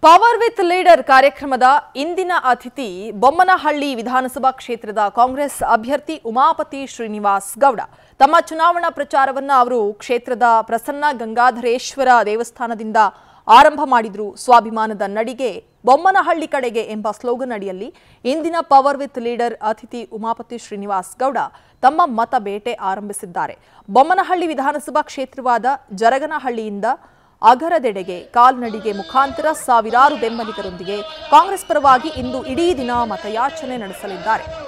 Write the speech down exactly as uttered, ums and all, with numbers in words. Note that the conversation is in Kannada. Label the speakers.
Speaker 1: ಪವರ್ ವಿತ್ ಲೀಡರ್ ಕಾರ್ಯಕ್ರಮದ ಇಂದಿನ ಅತಿಥಿ ಬೊಮ್ಮನಹಳ್ಳಿ ವಿಧಾನಸಭಾ ಕ್ಷೇತ್ರದ ಕಾಂಗ್ರೆಸ್ ಅಭ್ಯರ್ಥಿ ಉಮಾಪತಿ ಶ್ರೀನಿವಾಸ್ ಗೌಡ. ತಮ್ಮ ಚುನಾವಣಾ ಪ್ರಚಾರವನ್ನ ಅವರು ಕ್ಷೇತ್ರದ ಪ್ರಸನ್ನ ಗಂಗಾಧರೇಶ್ವರ ದೇವಸ್ಥಾನದಿಂದ ಆರಂಭ ಮಾಡಿದ್ರು. ಸ್ವಾಭಿಮಾನದ ನಡಿಗೆ ಬೊಮ್ಮನಹಳ್ಳಿ ಕಡೆಗೆ ಎಂಬ ಸ್ಲೋಗನ್ ಅಡಿಯಲ್ಲಿ ಇಂದಿನ ಪವರ್ ವಿತ್ ಲೀಡರ್ ಅತಿಥಿ ಉಮಾಪತಿ ಶ್ರೀನಿವಾಸ್ ಗೌಡ ತಮ್ಮ ಮತ ಬೇಟೆ ಆರಂಭಿಸಿದ್ದಾರೆ. ಬೊಮ್ಮನಹಳ್ಳಿ ವಿಧಾನಸಭಾ ಕ್ಷೇತ್ರವಾದ ಜರಗನಹಳ್ಳಿಯಿಂದ ಅಗರದೆಡೆಗೆ ಕಾಲ್ನಡಿಗೆ ಮುಖಾಂತರ ಸಾವಿರಾರು ಬೆಂಬಲಿಗರೊಂದಿಗೆ ಕಾಂಗ್ರೆಸ್ ಪರವಾಗಿ ಇಂದು ಇಡೀ ದಿನ ಮತಯಾಚನೆ ನಡೆಸಲಿದ್ದಾರೆ.